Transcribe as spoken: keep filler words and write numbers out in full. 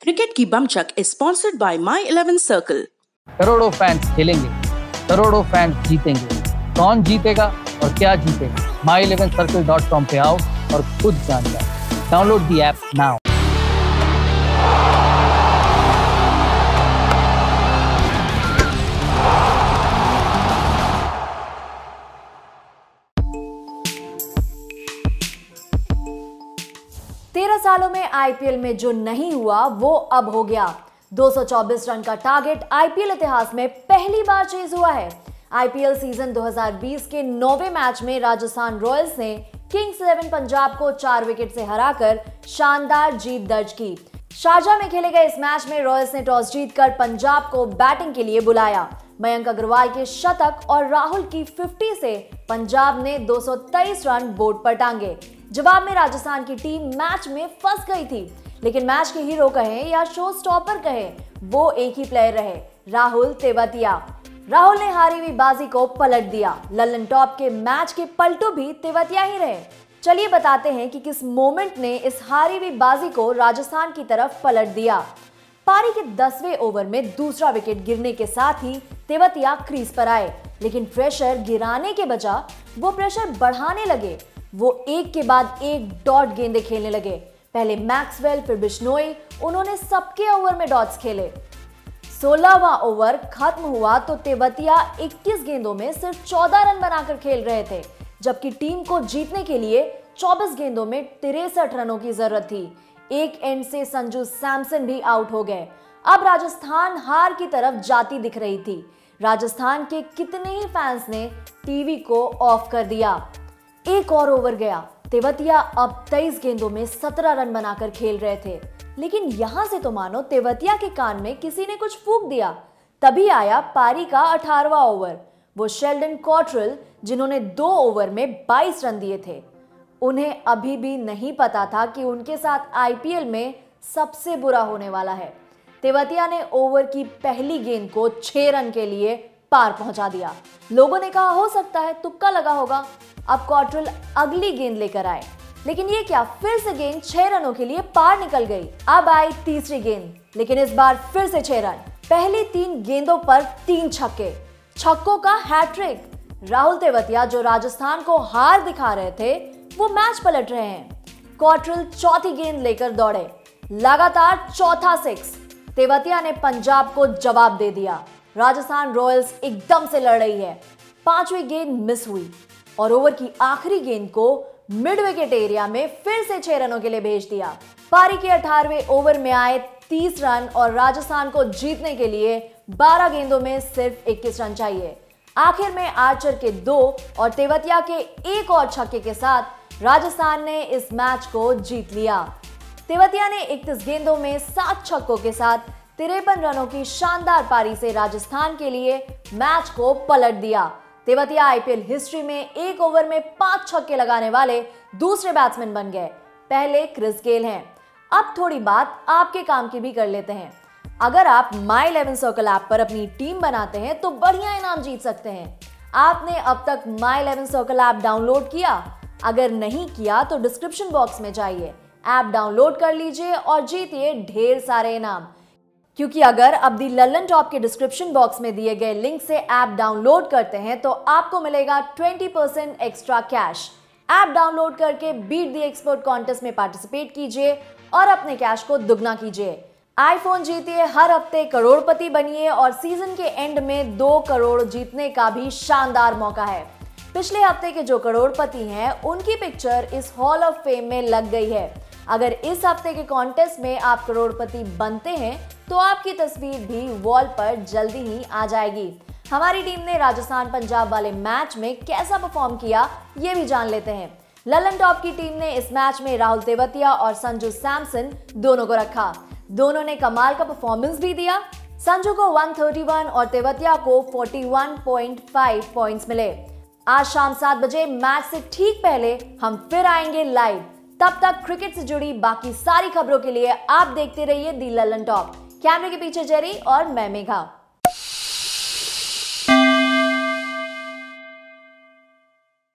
Cricket की बमचक is sponsored by My eleven Circle. करोड़ों फैंस खेलेंगे, करोड़ों फैंस जीतेंगे। कौन जीतेगा और क्या जीतेगा? My Eleven Circle dot com पे आओ और खुद जान जाओ। Download the app now. तेरह सालों में आईपीएल में जो नहीं हुआ वो अब हो गया। दो सौ चौबीस रन का टारगेट आईपीएल इतिहास में पहली बार चेज हुआ है। आईपीएल सीजन दो हज़ार बीस के नौवें मैच में राजस्थान रॉयल्स ने किंग्स इलेवन पंजाब को चार विकेट से हराकर शानदार जीत दर्ज की। शारजाह में खेले गए इस मैच में रॉयल्स ने टॉस जीतकर पंजाब को बैटिंग के लिए बुलाया। मयंक अग्रवाल के शतक और राहुल की पचास से पंजाब ने दो सौ तेईस रन बोर्ड पर टांगे। जवाब में राजस्थान की टीम मैच में फंस गई थी, लेकिन मैच के हीरो कहें या शो स्टॉपर कहें, वो एक ही प्लेयर रहे, राहुल तेवतिया। राहुल ने हारी हुई बाजी को पलट दिया। लल्लन टॉप के मैच के पलटू भी तेवतिया ही रहे। चलिए बताते हैं कि किस मोमेंट ने इस हारी हुई बाजी को राजस्थान की तरफ पलट दिया। पारी के दसवें ओवर में दूसरा विकेट गिरने के साथ ही तेवतिया क्रीज पर आए, लेकिन प्रेशर गिराने के बजाय वो प्रेशर बढ़ाने लगे। वो एक के बाद एक डॉट गेंदें खेलने लगे। पहले मैक्सवेल, फिर बिश्नोई, उन्होंने सबके ओवर में डॉट्स खेले। सोलहवां ओवर खत्म हुआ तो तेवतिया इक्कीस गेंदों में सिर्फ चौदह रन बनाकर खेल रहे थे, जबकि टीम को जीतने के लिए चौबीस गेंदों में तिरसठ रनों की जरूरत थी। एक एंड से संजू सैमसन भी आउट हो गए। अब राजस्थान हार की तरफ जाती दिख रही थी। राजस्थान के कितने ही फैंस ने टीवी को ऑफ कर दिया। एक और ओवर गया। तेवतिया अब तेईस गेंदों में सत्रह रन बनाकर खेल रहे थे, लेकिन यहां से तो मानो तेवतिया के कान में किसी ने कुछ फूंक दिया। तभी आया पारी का अठारहवां ओवर। वो शेल्डन कॉट्रेल, जिन्होंने दो ओवर में बाईस रन दिए थे। उन्हें अभी भी नहीं पता था कि उनके साथ आईपीएल में सबसे बुरा होने वाला है। तेवतिया ने ओवर की पहली गेंद को छह रन के लिए पार पहुंचा दिया। लोगों ने कहा हो सकता है तुक्का लगा होगा। अब कॉट्रेल अगली गेंद लेकर आए, लेकिन ये क्या, फिर से गेंद छह रनों के लिए पार निकल गई। अब आई तीसरी गेंद, लेकिन इस बार फिर से छह रन। पहली तीन गेंदों पर तीन छक्के, छक्कों का हैट्रिक। राहुल तेवतिया, जो राजस्थान को हार दिखा रहे थे, वो मैच पलट रहे हैं। कॉट्रेल चौथी गेंद लेकर दौड़े, लगातार चौथा सिक्स। तेवतिया ने पंजाब को जवाब दे दिया। राजस्थान रॉयल्स एकदम से लड़ रही है। पांचवी गेंद मिस हुई और ओवर की आखिरी गेंद को मिड विकेट एरिया में फिर से छह रनों के लिए भेज दिया। पारी के अठारहवें ओवर में आए तीस रन और राजस्थान को जीतने के लिए बारह गेंदों में सिर्फ इक्कीस रन चाहिए। आखिर में आर्चर के दो और तेवतिया के एक और छक्के के साथ राजस्थान ने इस मैच को जीत लिया। तेवतिया ने इकतीस गेंदों में सात छक्कों के साथ तिरपन रनों की शानदार पारी से राजस्थान के लिए मैच को पलट दिया। तेवतिया आईपीएल हिस्ट्री में एक ओवर में पांच छक्के लगाने वाले दूसरे बैट्समैन बन गए। पहले क्रिस गेल हैं। अब थोड़ी बात आपके काम की भी कर लेते हैं। अगर आप माई इलेवन सर्कल ऐप पर अपनी टीम बनाते हैं तो बढ़िया इनाम जीत सकते हैं। आपने अब तक My Eleven Circle app download किया? अगर नहीं किया तो डिस्क्रिप्शन बॉक्स में जाइए, ऐप डाउनलोड कर लीजिए और जीतिए ढेर सारे इनाम। क्योंकि अगर अब दी लल्लन टॉप के डिस्क्रिप्शन बॉक्स में दिए गए लिंक से ऐप डाउनलोड करते हैं तो आपको मिलेगा बीस percent extra cash. App download करके बीट द एक्सपर्ट कॉन्टेस्ट में पार्टिसिपेट कीजिए और अपने कैश को दुगना कीजिए। आईफोन जीतिए, हर हफ्ते करोड़पति बनिए और सीजन के एंड में दो करोड़ जीतने का भी शानदार मौका है। पिछले हफ्ते के जो करोड़पति हैं उनकी पिक्चर इस हॉल ऑफ फेम में लग गई है। अगर इस हफ्ते के कॉन्टेस्ट में आप करोड़पति बनते हैं तो आपकी तस्वीर भी वॉल पर जल्दी ही आ जाएगी। हमारी टीम ने राजस्थान पंजाब वाले मैच में कैसा परफॉर्म किया ये भी जान लेते हैं। लल्लन टॉप की टीम ने इस मैच में राहुल तेवतिया और संजू सैमसन दोनों को रखा। दोनों ने कमाल का परफॉर्मेंस भी दिया। संजू को एक सौ इकतीस और तेवतिया को इकतालीस पॉइंट पाँच पॉइंट्स मिले। आज शाम सात बजे मैच से ठीक पहले हम फिर आएंगे लाइव। तब तक क्रिकेट से जुड़ी बाकी सारी खबरों के लिए आप देखते रहिए दी लल्लन टॉप। कैमरे के पीछे जेरी और मैं मेघा।